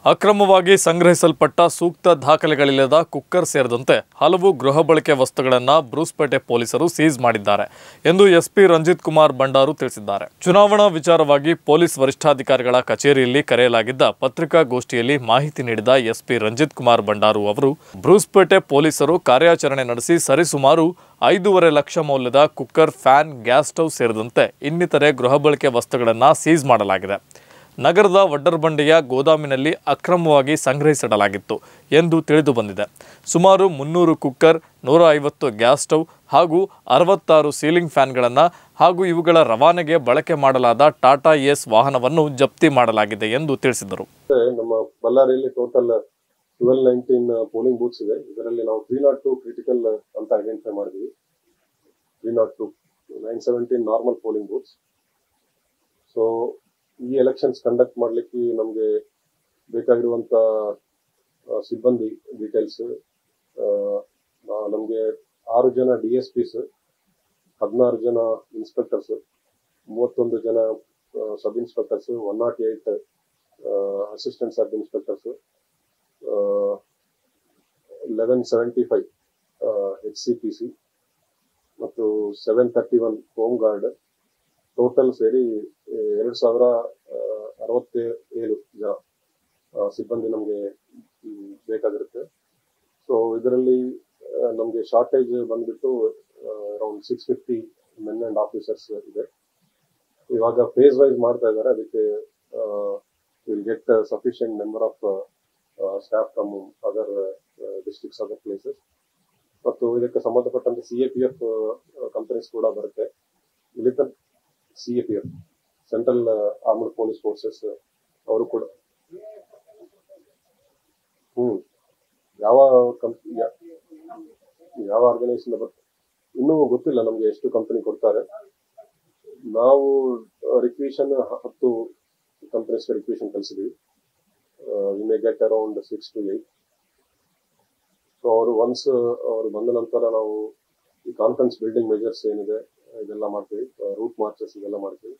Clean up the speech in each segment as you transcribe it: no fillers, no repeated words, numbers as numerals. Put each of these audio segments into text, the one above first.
ಅಕ್ರಮವಾಗಿ ಸಂಗ್ರಹಿಸಲ್ಪಟ್ಟ ಸೂಕ್ತ ದಾಖಲೆಗಳಿಲ್ಲದ ಕುಕ್ಕರ್ ಸೇರಿದಂತೆ ಹಲವು ಗೃಹ ಬಳಕೆ ವಸ್ತುಗಳನ್ನು ಬ್ರೂಸ್ಪೇಟೆ ಪೊಲೀಸರು ಸೀಸ್ ಮಾಡಿದ್ದಾರೆ ಎಂದು ಎಸ್ಪಿ ರಂಜಿತ್ ಕುಮಾರ್ ಬಂಡಾರು ತಿಳಿಸಿದ್ದಾರೆ. ಚುನಾವಣಾ ವಿಚಾರವಾಗಿ ಪೊಲೀಸ್ ವರಿಷ್ಠಾಧಿಕಾರಿಗಳ ಕಚೇರಿಯಲ್ಲಿ ಕರೆಯಲಾಗಿದ್ದ ಪತ್ರಿಕಾಗೋಷ್ಠಿಯಲ್ಲಿ ಮಾಹಿತಿ ನೀಡಿದ ಎಸ್ಪಿ ರಂಜಿತ್ ಕುಮಾರ್ ಬಂಡಾರು ಅವರು ಬ್ರೂಸ್ಪೇಟೆ ಪೊಲೀಸರು ಕಾರ್ಯಾಚರಣೆ ನಡೆಸಿ ಸರಿಸುಮಾರು 5.5 ಲಕ್ಷ ಮೌಲ್ಯದ ಕುಕ್ಕರ್, ಫ್ಯಾನ್, ಗ್ಯಾಸ್ ಸ್ಟವ್ ಸೇರಿದಂತೆ ಇನ್ನಿತರೆ ಗೃಹ ಬಳಕೆ ವಸ್ತುಗಳನ್ನು ಸೀಸ್ ಮಾಡಲಾಗಿದೆ. ನಗರದ ವಡ್ಡರ್ಬಂಡೆಯ ಗೋದಾಮಿನಲ್ಲಿ ಅಕ್ರಮವಾಗಿ ಸಂಗ್ರಹಿಸಿಡಲಾಗಿತ್ತು ಎಂದು ತಿಳಿದು ಬಂದಿದೆ. ಸುಮಾರು 300 ಕುಕ್ಕರ್, 150 ಗ್ಯಾಸ್ ಸ್ಟವ್ ಹಾಗೂ 66 ಸೀಲಿಂಗ್ ಫ್ಯಾನ್ಗಳನ್ನು ಹಾಗೂ ಇವುಗಳ ರವಾನೆಗೆ ಬಳಕೆ ಮಾಡಲಾದ ಟಾಟಾ ಏಸ್ ವಾಹನವನ್ನು ಜಪ್ತಿ ಮಾಡಲಾಗಿದೆ ಎಂದು ತಿಳಿಸಿದರು. ನಮ್ಮ ಬಳ್ಳಾರಿಯಲ್ಲಿ ಟೋಟಲ್ 1219 ಪೋಲಿಂಗ್ ಬೂತ್ಸ್ ಇದೆ. ಇದರಲ್ಲಿ ನಾವು 302 ಕ್ರಿಟಿಕಲ್ ಅಂತ ಐಡೆಂಟಿಫೈ ಮಾಡಿದ್ವಿ. 302 917 ನಾರ್ಮಲ್ ಪೋಲಿಂಗ್ ಬೂತ್ಸ್. ಸೊ ಈ ಎಲೆಕ್ಷನ್ಸ್ ಕಂಡಕ್ಟ್ ಮಾಡ್ಲಿಕ್ಕೆ ನಮಗೆ ಬೇಕಾಗಿರುವಂತ ಸಿಬ್ಬಂದಿ ಡೀಟೇಲ್ಸ್, ನಮಗೆ 6 ಜನ DSPs, 16 ಜನ ಇನ್ಸ್ಪೆಕ್ಟರ್ಸ್, 31 ಜನ sub inspectors, 108 assistant sub inspectors, 1175 HCPC ಮತ್ತು 731 ಹೋಮ್ ಗಾರ್ಡ್, ಟೋಟಲ್ ಸೇರಿ 2067 ಜನ ಸಿಬ್ಬಂದಿ ನಮಗೆ ಬೇಕಾಗಿರುತ್ತೆ. ಸೊ ಇದರಲ್ಲಿ ನಮಗೆ ಶಾರ್ಟೇಜ್ ಬಂದ್ಬಿಟ್ಟು ಅರೌಂಡ್ 650 ಮೆನ್ ಅಂಡ್ ಆಫೀಸರ್ಸ್ ಇದೆ. ಇವಾಗ ಫೇಸ್ ವೈಸ್ ಮಾಡ್ತಾ ಇದ್ದಾರೆ. ಅದಕ್ಕೆ will get sufficient number of staff from other districts, other places. ಮತ್ತು ಇದಕ್ಕೆ ಸಂಬಂಧಪಟ್ಟಂತೆ CAPF ಕಂಪನೀಸ್ ಕೂಡ ಬರುತ್ತೆ. ಇಲ್ಲಿ CAPF, central armed police forces, ಅವರು ಕೂಡ ಯಾವ ಆರ್ಗನೈಸೇಷನ್ ಬರುತ್ತೆ ಇನ್ನೂ ಗೊತ್ತಿಲ್ಲ ನಮ್ಗೆ ಎಷ್ಟು ಕಂಪನಿ ಕೊಡ್ತಾರೆ. ನಾವು ರಿಕ್ವಿಷನ್ 10 ಕಂಪನೀಸ್ ರಿಕ್ವಿಷನ್ ಕಳಿಸಿದ್ವಿ. We may get around 6 to 8. So once ಅವರು ಬಂದ ನಂತರ ನಾವು ಈ ಕಾನ್ಫರೆನ್ಸ್ ಬಿಲ್ಡಿಂಗ್ ಮೆಜರ್ಸ್ ಏನಿದೆ ಇದೆಲ್ಲ ಮಾಡ್ತೀವಿ, ರೂಟ್ ಮಾರ್ಚಸ್ ಇದೆಲ್ಲ ಮಾಡ್ತೀವಿ.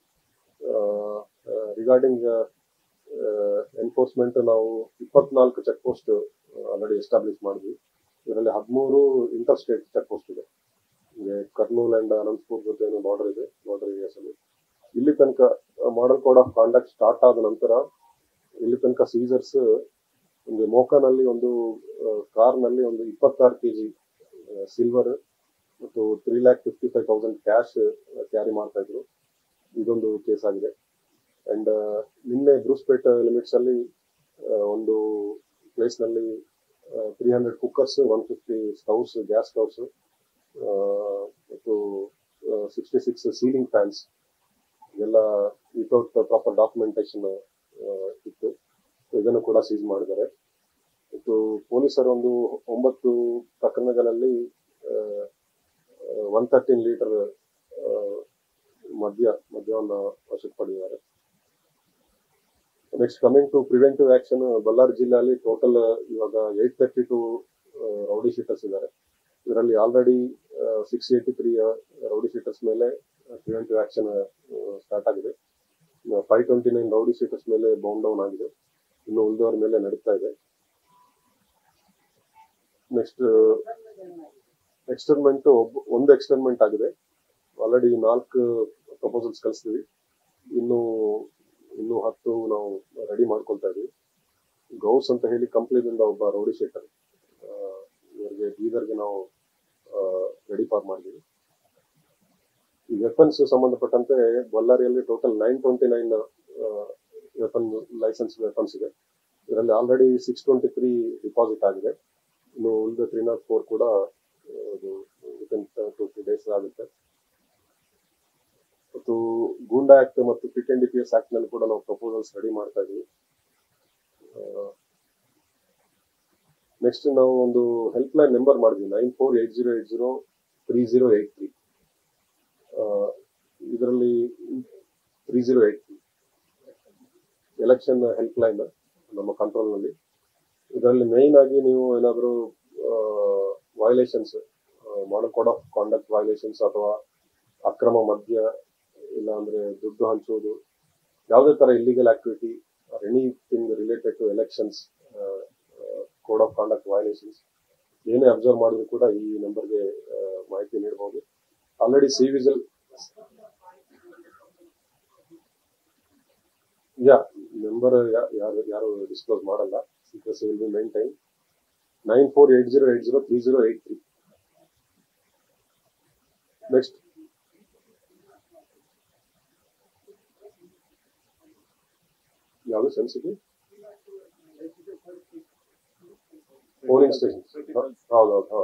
ರಿಗಾರ್ಡಿಂಗ್ ಎನ್ಫೋರ್ಸ್ಮೆಂಟ್ ನಾವು 24 ಚೆಕ್ ಪೋಸ್ಟ್ ಆಲ್ರೆಡಿ ಎಸ್ಟಾಬ್ಲಿಷ್ ಮಾಡಿದ್ವಿ. ಇದರಲ್ಲಿ 13 ಇಂಟರ್ ಸ್ಟೇಟ್ ಚೆಕ್ ಪೋಸ್ಟ್ ಇದೆ. ಕರ್ನೂಲ್ ಅಂಡ್ ಅನಂತಪುರ್ ಜೊತೆ ಬಾರ್ಡರ್ ಇದೆ, ಬಾರ್ಡರ್ ಏರಿಯಾಸ್ ಅಲ್ಲಿ. ಇಲ್ಲಿ ತನಕ model code of conduct start ಆದ ನಂತರ ಇಲ್ಲಿ ತನಕ ಸೀಸರ್ಸ್ ಒಂದು ಮೋಕಾನಲ್ಲಿ ಒಂದು ಕಾರ್ನಲ್ಲಿ ಒಂದು 26 kg ಸಿಲ್ವರ್ ಮತ್ತು 3,55,000 ಕ್ಯಾಶ್ ಕ್ಯಾರಿ ಮಾಡ್ತಾ ಇದ್ರು. ಇದೊಂದು ಕೇಸ್ ಆಗಿದೆ. ಅಂಡ್ ನಿನ್ನೆ ಬ್ರೂಸ್ಪೇಟ್ ಲಿಮಿಟ್ಸ್ ಅಲ್ಲಿ ಒಂದು ಪ್ಲೇಸ್ ನಲ್ಲಿ 300 ಕುಕ್ಕರ್ಸ್, 150 ಸ್ಟವ್ಸ್, ಗ್ಯಾಸ್ ಸ್ಟವ್ಸ್ ಮತ್ತು 66 ಸೀಲಿಂಗ್ ಫ್ಯಾನ್ಸ್ ಎಲ್ಲ ವಿತೌಟ್ ಪ್ರಾಪರ್ ಡಾಕ್ಯುಮೆಂಟೇಶನ್ ಇತ್ತು. ಇದನ್ನು ಕೂಡ ಸೀಸ್ ಮಾಡಿದ್ದಾರೆ. ಮತ್ತು ಪೊಲೀಸರು ಒಂದು 9 ಪ್ರಕರಣಗಳಲ್ಲಿ 113 ಲೀಟರ್ ಮದ್ಯವನ್ನು ವಶಕ್ಕೆ ಪಡೆದಿದ್ದಾರೆ. Next coming to preventive action, Bellary ಜಿಲ್ಲೆಯಲ್ಲಿ ಟೋಟಲ್ ಇವಾಗ 832 ರೌಡಿ ಶೀಟರ್ಸ್ ಇದ್ದಾರೆ. ಇದರಲ್ಲಿ ಆಲ್ರೆಡಿ 683 ರೌಡಿ ಶೀಟರ್ಸ್ ಮೇಲೆ ಪ್ರಿವೆಂಟಿವ್ ಆಕ್ಷನ್ ಸ್ಟಾರ್ಟ್ ಆಗಿದೆ. 529 ರೌಡಿ ಶೀಟರ್ಸ್ ಮೇಲೆ ಬೌಂಡ್ ಡೌನ್ ಆಗಿದೆ. ಇನ್ನು ಉಳಿದವರ ಮೇಲೆ ನಡೀತಾ ಇದೆ. ನೆಕ್ಸ್ಟ್ ಎಕ್ಸ್ಟರ್ಮೆಂಟ್, ಒಂದು ಎಕ್ಸ್ಟರ್ಮೆಂಟ್ ಆಗಿದೆ. ಆಲ್ರೆಡಿ 4 ಪ್ರಪೋಸಲ್ಸ್ ಕಳಿಸ್ತೀವಿ. ಇನ್ನು 10 ನಾವು ರೆಡಿ ಮಾಡ್ಕೊಳ್ತಾ ಇದೀವಿ. ಗೌಸ್ ಅಂತ ಹೇಳಿ ಕಂಪ್ನಿಯಿಂದ ಒಬ್ಬ ರೌಡಿ ಶೀಟರ್, ಇವರಿಗೆ ಬೀದರ್ಗೆ ನಾವು ರೆಡಿ ಫಾರ್ ಮಾಡಿದೀವಿ. ಈ ವೆಪನ್ಸ್ ಸಂಬಂಧಪಟ್ಟಂತೆ ಬಳ್ಳಾರಿಯಲ್ಲಿ ಟೋಟಲ್ 929 ವೆಪನ್ ಲೈಸೆನ್ಸ್ ವೆಪನ್ಸ್ ಇದೆ. ಇದರಲ್ಲಿ ಆಲ್ರೆಡಿ 623 ಡಿಪಾಸಿಟ್ ಆಗಿದೆ. ಇನ್ನು ಉಳಿದ 304 ಕೂಡ ವಿತಿನ್ 2-3 ಡೇಸ್ ಆಗುತ್ತೆ. ಮತ್ತು ಗೂಂಡಾ ಆಕ್ಟ್ ಮತ್ತು ಪಿಕ್ ಅಂಡ್ DPS ಆಕ್ಟ್ ನಲ್ಲಿ ಕೂಡ ನಾವು ಪ್ರಪೋಸಲ್ಸ್ ರೆಡಿ ಮಾಡ್ತಾ ಇದೀವಿ. ನೆಕ್ಸ್ಟ್ ನಾವು ಒಂದು ಹೆಲ್ಪ್ ಲೈನ್ ನಂಬರ್ ಮಾಡಿದ್ವಿ, 9480803083. ಇದರಲ್ಲಿ 3083 ಎಲೆಕ್ಷನ್ ಹೆಲ್ಪ್ ಲೈನ್ ನಮ್ಮ ಕಂಟ್ರೋಲ್ ನಲ್ಲಿ. ಇದರಲ್ಲಿ ಮೇನ್ ಆಗಿ ನೀವು ಏನಾದರೂ violations, model code of conduct violations ಅಥವಾ ಅಕ್ರಮ ಮದ್ಯ, ಇಲ್ಲ ಅಂದ್ರೆ ದುಡ್ಡು ಹಂಚುವುದು, ಯಾವುದೇ ತರ illegal activity, anything related to elections, code of conduct violations ಏನೇ ಅಬ್ಸರ್ವ್ ಮಾಡಿದ್ರು ಕೂಡ ಈ ನಂಬರ್ಗೆ ಮಾಹಿತಿ ನೀಡಬಹುದು. ಆಲ್ರೆಡಿ ಸಿ ವಿಜಿಲ್ ನಂಬರ್ ಯಾರು ಡಿಸ್ಕ್ಲೋಸ್ ಮಾಡಲ್ಲ. Secrecy will be maintain. 9480803083. Next ಯಾವುದು ಸೆನ್ಸಿಟಿವ್ ಪೋಲಿಂಗ್ ಸ್ಟೇಷನ್. ಹೌದೌದು.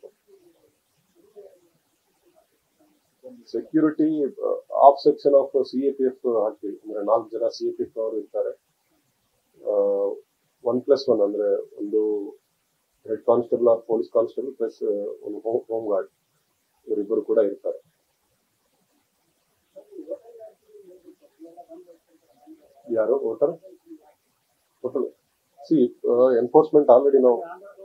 Security of section of CAPF ಹಾಕ್ತೀವಿ. ಅಂದ್ರೆ 4 ಜನ CAPF ಅವರು ಇರ್ತಾರೆ. 1+1 ಅಂದ್ರೆ ಒಂದು head constable or police constable plus ಒಂದು ಹೋಮ್ ಗಾರ್ಡ್, ಇವರಿಬ್ಬರು ಕೂಡ ಇರ್ತಾರೆ. ಯಾರು ವೋಟರ್ ಎನ್ಫೋರ್ಸ್ಮೆಂಟ್ ಆಲ್ರೆಡಿ ನಾವು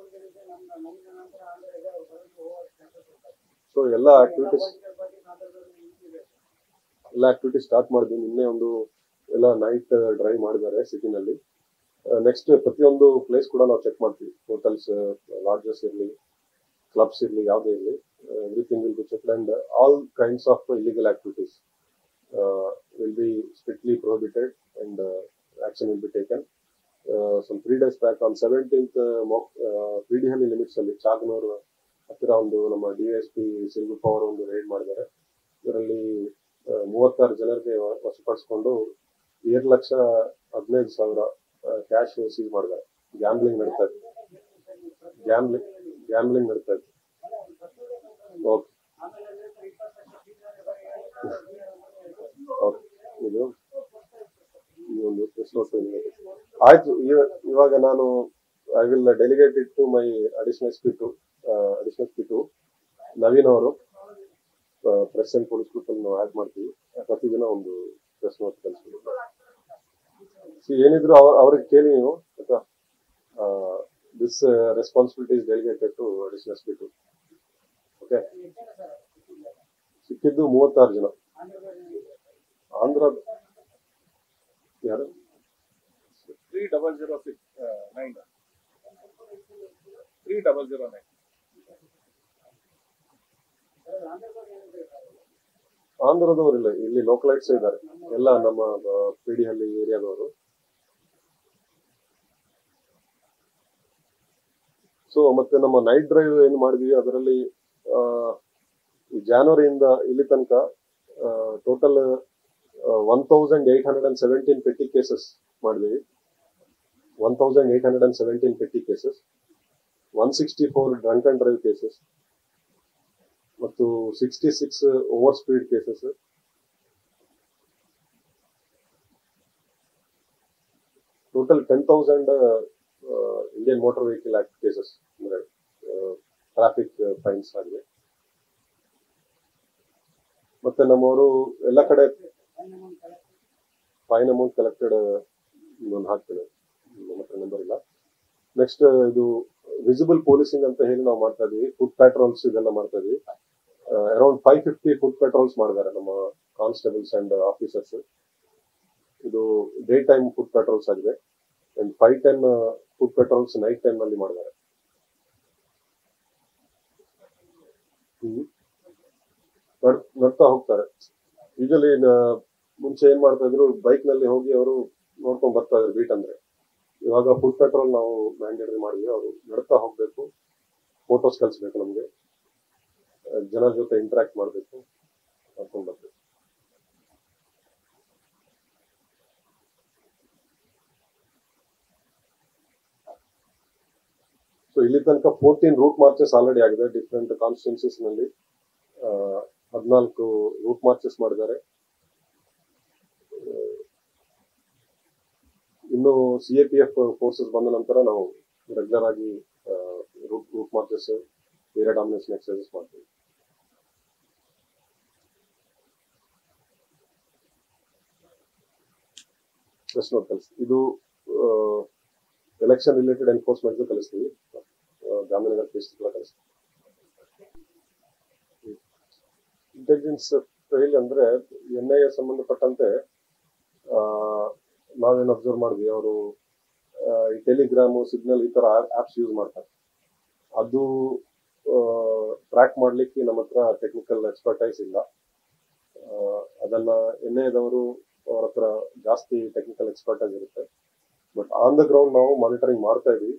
ಸೊ ಎಲ್ಲ ಆಕ್ಟಿವಿಟೀಸ್ ಸ್ಟಾರ್ಟ್ ಮಾಡಿದ್ವಿ. ನಿನ್ನೆ ಒಂದು ಎಲ್ಲ ನೈಟ್ ಡ್ರೈವ್ ಮಾಡಿದ್ದಾರೆ ಸಿಟಿನಲ್ಲಿ. ನೆಕ್ಸ್ಟ್ ಪ್ರತಿಯೊಂದು ಪ್ಲೇಸ್ ಕೂಡ ನಾವು ಚೆಕ್ ಮಾಡ್ತೀವಿ. ಹೋಟೆಲ್ಸ್, ಲಾಡ್ಜಸ್ ಇರಲಿ, ಕ್ಲಬ್ಸ್ ಇರಲಿ, ಯಾವುದೇ ಇರಲಿ, everything will be checked and all kinds of illegal activities will be strictly prohibited and action will be taken. Some 3 days back on 17th PDHalli limits ಅಲ್ಲಿ ಚಾಗನೂರ್ ಹತ್ತಿರ ಒಂದು ನಮ್ಮ DSP ಸಿಲ್ವರ್ ಪವರ್ ಒಂದು raid ಮಾಡಿದ್ದಾರೆ. ಇದರಲ್ಲಿ 36 ಜನರಿಗೆ ವಶಪಡಿಸಿಕೊಂಡು 7,15,000 ಕ್ಯಾಶ್ ಸೀಸ್ ಮಾಡಿದ್ದಾರೆ. ಗ್ಯಾಮ್ಲಿಂಗ್ ನಡೀತಾ ಇತ್ತು. ಓಕೆ, ಇದು ಒಂದು ಆಯ್ತು. ಇವಾಗ ನಾನು I will delegate it to my additional SP2 Naveen ಅವರು ಪ್ರೆಸ್ ಅಂಡ್ ಪೊಲೀಸ್ ಗ್ರೂಪ್ ನಾವು ಆಡ್ ಮಾಡ್ತೀವಿ. ಪ್ರತಿದಿನ ಒಂದು ಪ್ರೆಸ್ ನೋಟ್ ಕಳಿಸ್ತೀವಿ. ಏನಿದ್ರು ಅವ್ರಿಗೆ ಕೇಳಿ ನೀವು ಆಯ್ತಾ. This responsibility is delegated to additional SP2. Okay, ಸಿಕ್ಕಿದ್ದು 36 ಜನ. ಆಂಧ್ರ ಯಾರು 3009 ಆಂಧ್ರದವರು ಇಲ್ಲ, ಇಲ್ಲಿ ಲೋಕಲೈಟ್ಸ್ ಇದ್ದಾರೆ, ಎಲ್ಲ ನಮ್ಮ PDHalli ಏರಿಯಾದವರು. ಸೊ ಮತ್ತೆ ನಮ್ಮ ನೈಟ್ ಡ್ರೈವ್ ಏನು ಮಾಡಿದ್ವಿ ಅದರಲ್ಲಿ ಜನವರಿಯಿಂದ ಇಲ್ಲಿ ತನಕ ಟೋಟಲ್ 1817 ಪೆಟ್ಟಿ ಕೇಸಸ್ ಮಾಡಿದ್ವಿ. 1817 petty cases, 164 drunk and drive cases ಮತ್ತು 66 over speed cases. Total 10,000 Indian motor vehicle act cases ಅಂದ್ರೆ ಟ್ರಾಫಿಕ್ ಫೈನ್ಸ್ ಆಗಿದೆ. ಮತ್ತೆ ನಮ್ಮವರು ಎಲ್ಲ ಕಡೆ ಫೈನ್ ಅಮೌಂಟ್ ಕಲೆಕ್ಟೆಡ್ ಇನ್ನೊಂದು ಹಾಕ್ತೇನೆ, ನಮ್ಮ ಹತ್ರ ನಂಬರ್ ಇಲ್ಲ. ನೆಕ್ಸ್ಟ್ ಇದು ವಿಸಿಬಲ್ ಪೊಲೀಸಿಂಗ್ ಅಂತ ಹೇಳಿ ನಾವು ಮಾಡ್ತಾ ಇದೀವಿ. ಫುಡ್ ಪ್ಯಾಟ್ರೋಲ್ಸ್ ಇದೆಲ್ಲ ಮಾಡ್ತಾ ಇದೀವಿ. ಅರೌಂಡ್ 550 ಫುಡ್ ಪೆಟ್ರೋಲ್ಸ್ ಮಾಡಿದ್ದಾರೆ ನಮ್ಮ ಕಾನ್ಸ್ಟೇಬಲ್ಸ್ ಅಂಡ್ ಆಫೀಸರ್ಸ್. ಇದು ಡೇ ಟೈಮ್ ಫುಡ್ ಪೆಟ್ರೋಲ್ಸ್ ಆಗಿದೆ. And 510 foot patrols night time ನಲ್ಲಿ ಮಾಡಿದ್ದಾರೆ. ನಡ್ತಾ ಹೋಗ್ತಾರೆ. ಯೂಶಲಿ ಮುಂಚೆ ಏನ್ ಮಾಡ್ತಾ ಇದ್ರು, ಬೈಕ್ ನಲ್ಲಿ ಹೋಗಿ ಅವರು ನೋಡ್ಕೊಂಡ್ ಬರ್ತಾ ಇದ್ರು ಬೀಟ್ ಅಂದ್ರೆ. ಇವಾಗ ಫುಡ್ ಪೆಟ್ರೋಲ್ ನಾವು ಮ್ಯಾಂಡೇಟರಿ ಮಾಡಿದ್ವಿ. ಅವರು ನಡ್ತಾ ಹೋಗ್ಬೇಕು, ಫೋಟೋಸ್ ಕಳಿಸ್ಬೇಕು, ನಮ್ಗೆ ಜನರ ಜೊತೆ ಇಂಟರಾಕ್ಟ್ ಮಾಡ್ಬೇಕು, ಕರ್ಕೊಂಡ್ ಬರ್ಬೇಕು. ಸೊ ಇಲ್ಲಿ ತನಕ 14 ರೂಟ್ ಮಾರ್ಚಸ್ ಆಲ್ರೆಡಿ ಆಗಿದೆ ಡಿಫ್ರೆಂಟ್ ಕಾನ್ಸ್ಟಿಟ್ಯೂನ್ಸೀಸ್ ನಲ್ಲಿ. 14 ರೂಟ್ ಮಾರ್ಚಸ್ ಮಾಡಿದ್ದಾರೆ. ಇನ್ನು CAPF ಫೋರ್ಸಸ್ ಬಂದ ನಂತರ ನಾವು ರೆಗ್ಯುಲರ್ ಆಗಿ route marches, area domination exercises ಮಾಡ್ತೀವಿ. ಪ್ರೆಸ್ ನೋಟ್ ಕಲಿಸ್ತೀವಿ. ಇದು ಎಲೆಕ್ಷನ್ ರಿಲೇಟೆಡ್ ಎನ್ಫೋರ್ಸ್ಮೆಂಟ್ ಕಲಿಸ್ತೀವಿ. ಜಾಮೀನಗರ ಕೇಸ್ ಕಲಿಸ್ತೀವಿ. ಇಂಟೆಲಿಜೆನ್ಸ್ ಫೈಲ್ ಅಂದ್ರೆ NIA ಸಂಬಂಧಪಟ್ಟಂತೆ ನಾವೇನು ಅಬ್ಸರ್ವ್ ಮಾಡಿದ್ವಿ, ಅವರು ಟೆಲಿಗ್ರಾಮು, ಸಿಗ್ನಲ್ ಈ ತರ ಆಪ್ಸ್ ಯೂಸ್ ಮಾಡ್ತಾರೆ. ಅದು ಟ್ರ್ಯಾಕ್ ಮಾಡ್ಲಿಕ್ಕೆ ನಮ್ಮ ಹತ್ರ ಟೆಕ್ನಿಕಲ್ ಎಕ್ಸ್ಪರ್ಟೈಸ್ ಇಲ್ಲ. ಅದನ್ನ ಎನ್ಐಎದವರು ಅವ್ರ ಹತ್ರ ಜಾಸ್ತಿ ಟೆಕ್ನಿಕಲ್ ಎಕ್ಸ್ಪರ್ಟೈಸ್ ಇರುತ್ತೆ. ಬಟ್ ಆನ್ ದ ಗ್ರೌಂಡ್ ನಾವು ಮಾನಿಟರಿಂಗ್ ಮಾಡ್ತಾ ಇದೀವಿ.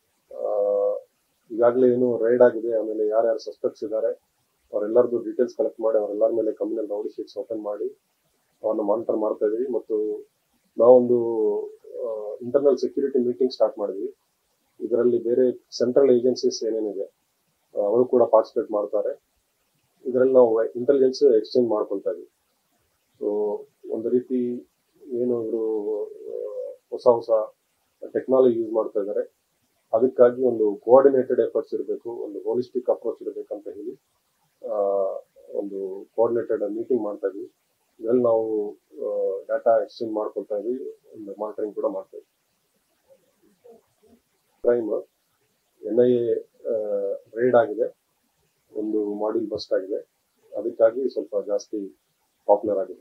ಈಗಾಗಲೇ ಏನು ರೈಡ್ ಆಗಿದೆ, ಆಮೇಲೆ ಯಾರ್ಯಾರು ಸಸ್ಪೆಕ್ಟ್ಸ್ ಇದ್ದಾರೆ ಅವರೆಲ್ಲರದ್ದು ಡೀಟೇಲ್ಸ್ ಕಲೆಕ್ಟ್ ಮಾಡಿ ಅವರೆಲ್ಲರ ಮೇಲೆ ಕಮ್ಯುನಲ್ ರೌಡಿ ಶೀಟ್ಸ್ ಓಪನ್ ಮಾಡಿ ಅವ್ರನ್ನ ಮಾನಿಟರ್ ಮಾಡ್ತಾ ಇದೀವಿ. ಮತ್ತು ನಾವೊಂದು ಇಂಟರ್ನಲ್ ಸೆಕ್ಯೂರಿಟಿ ಮೀಟಿಂಗ್ ಸ್ಟಾರ್ಟ್ ಮಾಡಿದ್ವಿ. ಇದರಲ್ಲಿ ಬೇರೆ ಸೆಂಟ್ರಲ್ ಏಜೆನ್ಸೀಸ್ ಏನೇನಿದೆ ಅವರು ಕೂಡ ಪಾರ್ಟಿಸಿಪೇಟ್ ಮಾಡ್ತಾರೆ. ಇದರಲ್ಲಿ ನಾವು ಇಂಟೆಲಿಜೆನ್ಸ್ ಎಕ್ಸ್ಚೇಂಜ್ ಮಾಡ್ಕೊಳ್ತಾ ಇದೀವಿ. ಸೊ ಒಂದು ರೀತಿ ಏನು ಇವರು ಹೊಸ ಹೊಸ ಟೆಕ್ನಾಲಜಿ ಯೂಸ್ ಮಾಡ್ತಾ ಇದ್ದಾರೆ, ಅದಕ್ಕಾಗಿ ಒಂದು ಕೋಆರ್ಡಿನೇಟೆಡ್ ಎಫರ್ಟ್ಸ್ ಇರಬೇಕು, ಒಂದು ಹೋಲಿಸ್ಟಿಕ್ ಅಪ್ರೋಚ್ ಇರಬೇಕಂತ ಹೇಳಿ ಒಂದು ಕೋಆರ್ಡಿನೇಟೆಡ್ ಮೀಟಿಂಗ್ ಮಾಡ್ತಾ ಇದ್ವಿ. ಇದರಲ್ಲಿ ನಾವು ಡಾಟಾ ಎಕ್ಸ್ಚೇಂಜ್ ಮಾಡ್ಕೊಳ್ತಾ ಇದ್ವಿ, ಒಂದು ಮಾನಿಟರಿಂಗ್ ಕೂಡ ಮಾಡ್ತಾ ಇದ್ವಿ. ಕ್ರೈಮ್ NIA ರೈಡ್ ಆಗಿದೆ, ಒಂದು ಮಾಡ್ಯೂಲ್ ಬಸ್ಟ್ ಆಗಿದೆ, ಅದಕ್ಕಾಗಿ ಸ್ವಲ್ಪ ಜಾಸ್ತಿ ಪಾಪ್ಯುಲರ್ ಆಗಿದೆ.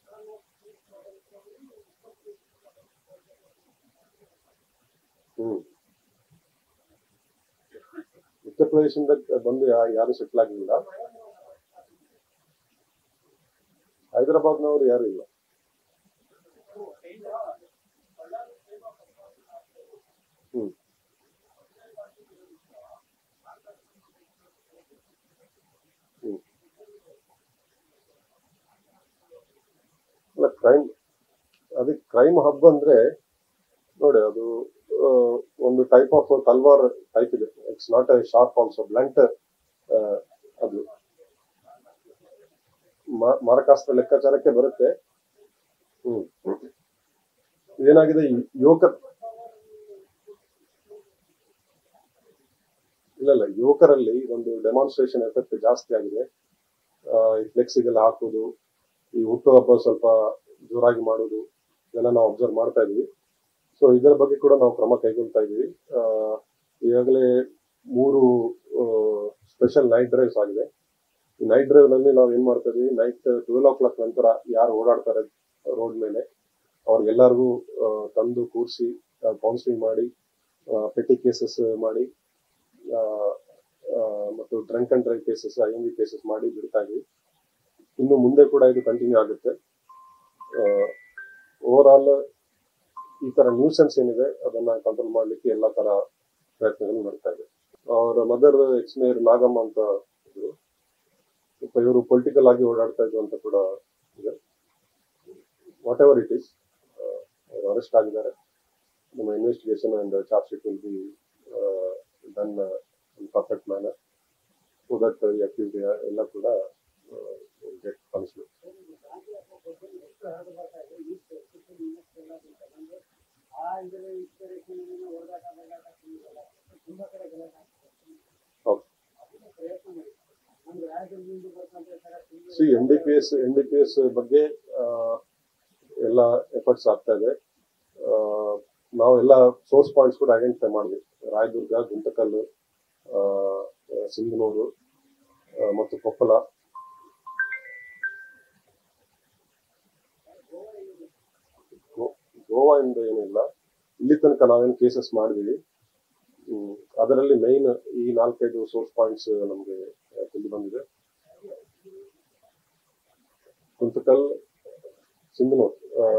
ಉತ್ತರ ಪ್ರದೇಶದಿಂದ ಬಂದು ಯಾರು ಸೆಟ್ಲ್ ಆಗಲಿಲ್ಲ. ಹೈದರಾಬಾದ್ನವರು ಯಾರು ಇಲ್ಲ. ಅಲ್ಲ, ಕ್ರೈಮ್ ಹಬ್ ಅಂದ್ರೆ ನೋಡಿ, ಅದು ಒಂದು ಟೈಪ್ ಆಫ್ ತಲ್ವಾರ್ ಟೈಪ್ ಇದೆ. It's not a sharp also, blunt. ಅದು ಮಾರಕಾಸ್ತ್ರ ಲೆಕ್ಕಾಚಾರಕ್ಕೆ ಬರುತ್ತೆ. ಏನಾಗಿದೆ, ಯುವಕರಲ್ಲಿ ಒಂದು ಡೆಮಾನ್ಸ್ಟ್ರೇಷನ್ ಎಫೆಕ್ಟ್ ಜಾಸ್ತಿ ಆಗಿದೆ. ಈ ಫ್ಲೆಕ್ಸಿಗೆಲ್ಲ ಹಾಕೋದು, ಈ ಹುಟ್ಟುಹಬ್ಬ ಸ್ವಲ್ಪ ಜೋರಾಗಿ ಮಾಡೋದು, ಇದೆಲ್ಲ ನಾವು ಅಬ್ಸರ್ವ್ ಮಾಡ್ತಾ ಇದೀವಿ. ಸೊ ಇದರ ಬಗ್ಗೆ ಕೂಡ ನಾವು ಕ್ರಮ ಕೈಗೊಳ್ತಾ ಇದೀವಿ. ಈಗಾಗಲೇ 3 ಸ್ಪೆಷಲ್ ನೈಟ್ ಡ್ರೈವ್ಸ್ ಆಗಿದೆ. ಈ ನೈಟ್ ಡ್ರೈವ್ ನಲ್ಲಿ ನಾವು ಏನ್ ಮಾಡ್ತಾ ಇದೀವಿ, ನೈಟ್ 12 o'clock ನಂತರ ಯಾರು ಓಡಾಡ್ತಾರೆ ರೋಡ್ ಮೇಲೆ ಅವ್ರಿಗೆಲ್ಲರಿಗೂ ತಂದು ಕೂರಿಸಿ ಕೌನ್ಸಿಲಿಂಗ್ ಮಾಡಿ, ಪೆಟಿ ಕೇಸಸ್ ಮಾಡಿ, ಮತ್ತು drunk and drive cases, IMV cases ಮಾಡಿ ಬಿಡ್ತಾ ಇದೀವಿ. ಇನ್ನು ಮುಂದೆ ಕೂಡ ಇದು ಕಂಟಿನ್ಯೂ ಆಗುತ್ತೆ. ಓವರ್ ಆಲ್ ಈ ತರ ನ್ಯೂಸೆನ್ಸ್ ಏನಿದೆ ಅದನ್ನ ಕಂಟ್ರೋಲ್ ಮಾಡ್ಲಿಕ್ಕೆ ಎಲ್ಲಾ ತರ ಪ್ರಯತ್ನಗಳು ನಡೀತಾ ಇದೆ. ಅವರ ಮದರ್ ಎಕ್ಸ್-ಮೇಯರ್ ನಾಗಮ್ಮ ಅಂತ ಇದ್ರು, ಇವರು ಪೊಲಿಟಿಕಲ್ ಆಗಿ ಓಡಾಡ್ತಾ ಇದ್ರು ಅಂತ ಕೂಡ ಇದೆ. ವಾಟ್ ಎವರ್ ಇಟ್ ಈಸ್, ಅವರು ಅರೆಸ್ಟ್ ಆಗಿದ್ದಾರೆ. ನಮ್ಮ investigation and charge sheet will be done in perfect manner, so that accused ಎಲ್ಲ ಕೂಡ ಗೆಟ್ ಪನಿಷ್ಮೆಂಟ್. NDPS ಬಗ್ಗೆ ಎಲ್ಲ ಎಫರ್ಟ್ಸ್ ಆಗ್ತಾ ಇದೆ. ನಾವೆಲ್ಲ ಸೋರ್ಸ್ ಪಾಯಿಂಟ್ಸ್ ಕೂಡ ಐಡೆಂಟಿಫೈ ಮಾಡಿದ್ವಿ. ರಾಯದುರ್ಗ, ಗುಂತಕಲ್ಲು, ಸಿಂಧನೂರು ಮತ್ತು ಕೊಪ್ಪಳ. ಗೋವಾ ಇಂದ ಏನಿಲ್ಲ, ಇಲ್ಲಿ ತನಕ ನಾವೇನು ಕೇಸಸ್ ಮಾಡಿದೀವಿ. ಅದರಲ್ಲಿ ಮೈನ್ ಈ 4-5 ಸೋರ್ಸ್ ಪಾಯಿಂಟ್ಸ್ ನಮ್ಗೆ ತಿಳಿದು ಬಂದಿದೆ. ಗುಂತಕಲ್, ಸಿಂಧನೂರು,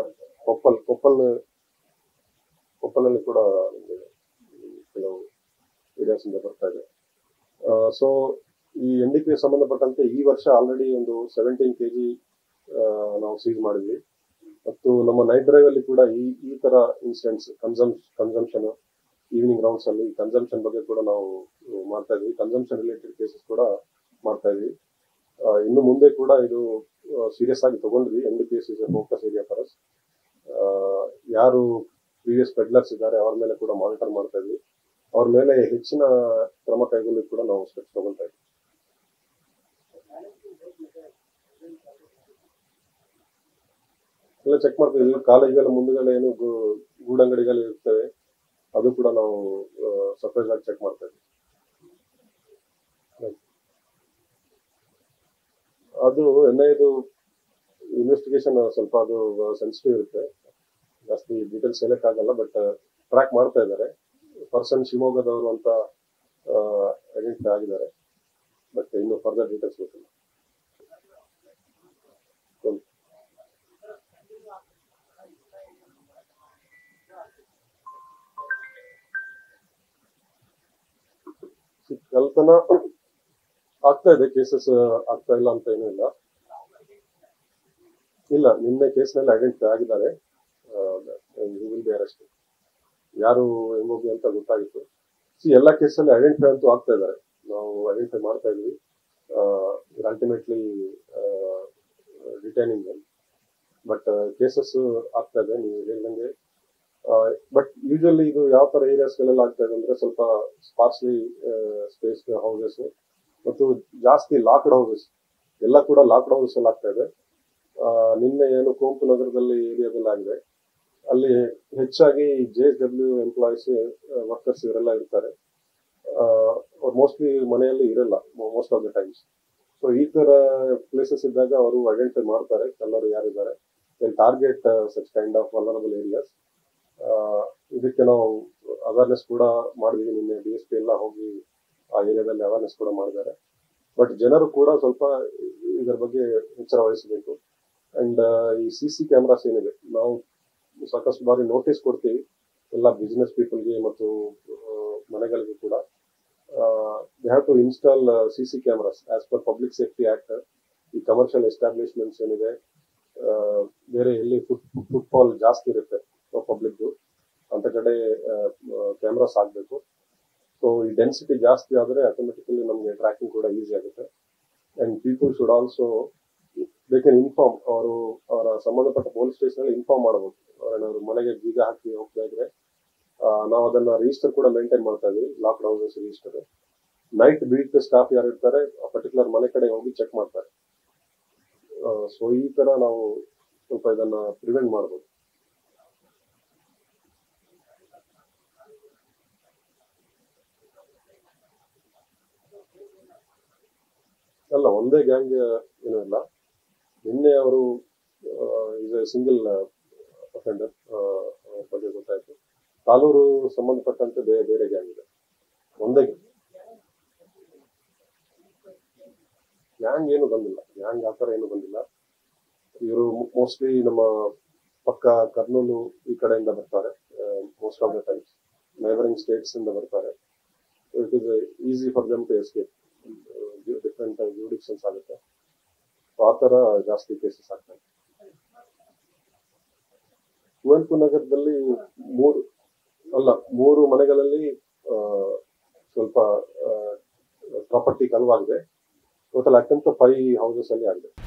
ಕೊಪ್ಪಲಲ್ಲಿ ಕೂಡ ಕೆಲವು ಏರಿಯಾಸ್ ಇಂದ ಬರ್ತಾ ಇದೆ. ಸೊ ಈ NDPS ಸಂಬಂಧಪಟ್ಟಂತೆ ಈ ವರ್ಷ ಆಲ್ರೆಡಿ ಒಂದು 17 kg ನಾವು ಸೀಸ್ ಮಾಡಿದ್ವಿ. ಮತ್ತು ನಮ್ಮ ನೈಟ್ ಡ್ರೈವ್ ಅಲ್ಲಿ ಕೂಡ ಈ ತರ ಇನ್ಸಿಡೆಂಟ್ಸ್, ಕನ್ಸಂಪ್ಷನ್, ಈವ್ನಿಂಗ್ ರೌಂಡ್ಸ್ ಅಲ್ಲಿ ಕನ್ಸಂಪ್ಷನ್ ಬಗ್ಗೆ ಕೂಡ ನಾವು ಮಾಡ್ತಾ ಇದ್ವಿ. ಕನ್ಸಂಪ್ಷನ್ ರಿಲೇಟೆಡ್ ಕೇಸಸ್ ಕೂಡ ಮಾಡ್ತಾ ಇದ್ವಿ. ಇನ್ನು ಮುಂದೆ ಕೂಡ ಇದು ಸೀರಿಯಸ್ ಆಗಿ ತಗೊಂಡ್ವಿ. NDPS is a focus area for us. ಯಾರು ಪ್ರೀವಿಯಸ್ ಪೆಡ್ಲರ್ಸ್ ಇದ್ದಾರೆ ಅವ್ರ ಮೇಲೆ ಕೂಡ ಮಾನಿಟರ್ ಮಾಡ್ತಾ ಇದ್ವಿ. ಅವ್ರ ಮೇಲೆ ಹೆಚ್ಚಿನ ಕ್ರಮ ಕೈಗೊಳ್ಳಲಿಕ್ಕೆ ಕೂಡ ನಾವು ಸ್ಟೆಪ್ಸ್ ತಗೊಳ್ತಾ ಇದ್ವಿ. ಎಲ್ಲ ಚೆಕ್ ಮಾಡ್ತೀವಿ. ಕಾಲೇಜ್ಗಳ ಮುಂದುಗಡೆ ಏನು ಗೂಡಂಗಡಿಗಳು ಇರ್ತವೆ, ಅದು ಕೂಡ ನಾವು ಸರ್ಪ್ರೈಸ್ ಆಗಿ ಚೆಕ್ ಮಾಡ್ತಾ ಇದ್ವಿ. ಅದು NIAದು ಇನ್ವೆಸ್ಟಿಗೇಷನ್ ಸ್ವಲ್ಪ ಅದು ಸೆನ್ಸಿಟಿವ್ ಇರುತ್ತೆ, ಜಾಸ್ತಿ ಡೀಟೇಲ್ಸ್ ಹೇಳಕ್ಕಾಗಲ್ಲ. ಬಟ್ ಟ್ರ್ಯಾಕ್ ಮಾಡ್ತಾ ಇದ್ದಾರೆ. ಪರ್ಸನ್ ಶಿವಮೊಗ್ಗದವರು ಅಂತ ಐಡೆಂಟಿಫೈ ಆಗಿದ್ದಾರೆ, ಬಟ್ ಇನ್ನು ಫರ್ದರ್ ಡೀಟೇಲ್ಸ್ ಗೊತ್ತಿಲ್ಲ. ಕಳ್ತನ ಆಗ್ತಾ ಇದೆ, ಕೇಸಸ್ ಆಗ್ತಾ ಇಲ್ಲ ಅಂತ ಏನೂ ಇಲ್ಲ. ಇಲ್ಲ, ನಿನ್ನೆ ಕೇಸ್ನಲ್ಲಿ ಐಡೆಂಟಿಫೈ ಆಗಿದ್ದಾರೆ, ವಿಲ್ ಬಿ ಅರೆಸ್ಟ್. ಯಾರು ಹೆಂಗೋಗಿ ಅಂತ ಗೊತ್ತಾಗಿತ್ತು. ಎಲ್ಲ ಕೇಸಲ್ಲಿ ಐಡೆಂಟಿಫೈ ಅಂತೂ ಆಗ್ತಾ ಇದ್ದಾರೆ, ನಾವು ಐಡೆಂಟಿಫೈ ಮಾಡ್ತಾ ಇದ್ವಿ. ಅಲ್ಟಿಮೇಟ್ಲಿ ರಿಟೈನಿಂಗ್, ಬಟ್ ಕೇಸಸ್ ಆಗ್ತಾ ಇದೆ ನೀವು ಹೇಳಿದಂಗೆ. ಬಟ್ ಯೂಶಲಿ ಇದು ಯಾವ ತರ ಏರಿಯಾಸ್ಗಳೆಲ್ಲ ಆಗ್ತಾ ಇದೆ ಅಂದ್ರೆ ಸ್ವಲ್ಪ ಸ್ಪಾರ್ಸ್ಲಿ ಸ್ಪೇಸ್ ಹೌಸಸ್ ಮತ್ತು ಜಾಸ್ತಿ ಲಾಕ್ಡ್ ಹೌಸಸ್ ಎಲ್ಲ ಕೂಡ ಲಾಕ್ಡ್ ಹೌಸಸ್ ಎಲ್ಲ ಆಗ್ತಾ ಇದೆ. ನಿನ್ನೆ ಏನು ಕುವೆಂಪು ನಗರದಲ್ಲಿ ಏರಿಯಾದಲ್ಲಿ ಆಗಿದೆ, ಅಲ್ಲಿ ಹೆಚ್ಚಾಗಿ JSW ಎಂಪ್ಲಾಯೀಸ್ ವರ್ಕರ್ಸ್ ಇವರೆಲ್ಲ ಇರ್ತಾರೆ. ಅವ್ರು ಮೋಸ್ಟ್ಲಿ ಮನೆಯಲ್ಲಿ ಇರಲ್ಲ most of the times. So ಈ ತರ ಪ್ಲೇಸಸ್ ಇದ್ದಾಗ ಅವರು ಐಡೆಂಟಿಫೈ ಮಾಡ್ತಾರೆ ಕಳ್ಳರು ಯಾರಿದ್ದಾರೆ, target such kind of vulnerable areas. ಇದಕ್ಕೆ ನಾವು ಅವೇರ್ನೆಸ್ ಕೂಡ ಮಾಡಿದ್ವಿ. ನಿನ್ನೆ DSP ಎಲ್ಲ ಹೋಗಿ ಆ ಏರಿಯಾದಲ್ಲಿ ಅವೇರ್ನೆಸ್ ಕೂಡ ಮಾಡಿದ್ದಾರೆ. ಬಟ್ ಜನರು ಕೂಡ ಸ್ವಲ್ಪ ಇದರ ಬಗ್ಗೆ ಎಚ್ಚರ ವಹಿಸಬೇಕು. ಅಂಡ್ ಈ CC ಕ್ಯಾಮ್ರಾಸ್ ಏನಿದೆ, ನಾವು ಸಾಕಷ್ಟು ಬಾರಿ ನೋಟಿಸ್ ಕೊಡ್ತೀವಿ ಎಲ್ಲ ಬಿಸ್ನೆಸ್ ಪೀಪಲ್ಗೆ ಮತ್ತು ಮನೆಗಳಿಗೆ ಕೂಡ. They have to install CC cameras as per public safety act. ಈ ಕಮರ್ಷಿಯಲ್ ಎಸ್ಟಾಬ್ಲಿಷ್ಮೆಂಟ್ಸ್ ಏನಿದೆ, ಬೇರೆ ಎಲ್ಲಿ ಫುಟ್ಫಾಲ್ ಜಾಸ್ತಿ ಇರುತ್ತೆ ಪಬ್ಲಿಕ್ದು ಅಂತ ಕಡೆ ಕ್ಯಾಮ್ರಾಸ್ ಆಗಬೇಕು. ಸೊ ಈ ಡೆನ್ಸಿಟಿ ಜಾಸ್ತಿ ಆದರೆ ಆಟೋಮೆಟಿಕಲಿ ನಮಗೆ ಟ್ರ್ಯಾಕಿಂಗ್ ಕೂಡ ಈಸಿ ಆಗುತ್ತೆ. And people should also they can inform, ಅವರ ಸಂಬಂಧಪಟ್ಟ ಪೊಲೀಸ್ ಸ್ಟೇಷನ್ ಇನ್ಫಾರ್ಮ್ ಮಾಡಬಹುದು. ಅವರೇನಾದ್ರು ಮನೆಗೆ ಬೀಗ ಹಾಕಿ ಹೋಗ್ತಾ ಇದ್ರೆ ನಾವು ಅದನ್ನ ರಿಜಿಸ್ಟರ್ ಕೂಡ ಮೇಂಟೈನ್ ಮಾಡ್ತಾ ಇದೀವಿ, locked houses register. Night beat staff ಯಾರು ಇರ್ತಾರೆ ಪರ್ಟಿಕ್ಯುಲರ್ ಮನೆ ಕಡೆ ಹೋಗಿ ಚೆಕ್ ಮಾಡ್ತಾರೆ. ಸೊ ಈ ತರ ನಾವು ಸ್ವಲ್ಪ ಇದನ್ನ ಪ್ರಿವೆಂಟ್ ಮಾಡಬಹುದು. ಅಲ್ಲ, ಒಂದೇ ಗ್ಯಾಂಗ್ ಏನೂ ಇಲ್ಲ. ನಿನ್ನೆ ಅವರು ಸಿಂಗಲ್ ಅಫೆಂಡರ್ ಬಗ್ಗೆ ಗೊತ್ತಾಯ್ತು. ತಾಲೂರು ಸಂಬಂಧಪಟ್ಟಂತೆ ಬೇರೆ ಗ್ಯಾಂಗ್ ಇದೆ, ಒಂದೇ ಗ್ಯಾಂಗ್ ಏನು ಬಂದಿಲ್ಲ, ಗ್ಯಾಂಗ್ ಆತರ ಏನು ಬಂದಿಲ್ಲ. ಇವರು ಮೋಸ್ಟ್ಲಿ ನಮ್ಮ ಪಕ್ಕ ಕರ್ನೂಲು ಈ ಕಡೆಯಿಂದ ಬರ್ತಾರೆ, most of the times neighbouring states ಇಂದ ಬರ್ತಾರೆ. It is easy for them to escape. Different jurisdictions ಆಗುತ್ತೆ, ಆ ತರ ಜಾಸ್ತಿ ಕೇಸಸ್ ಆಗ್ತವೆ. ಕುವೆಂಪು ನಗರದಲ್ಲಿ ಮೂರು ಮನೆಗಳಲ್ಲಿ ಸ್ವಲ್ಪ ಪ್ರಾಪರ್ಟಿ ಕಲ್ವಾಗಿದೆ. ಟೋಟಲ್ ಅಟೆಂಪ್ಟ್ 5 ಹೌಸಸ್ ಅಲ್ಲಿ ಆಗಿದೆ.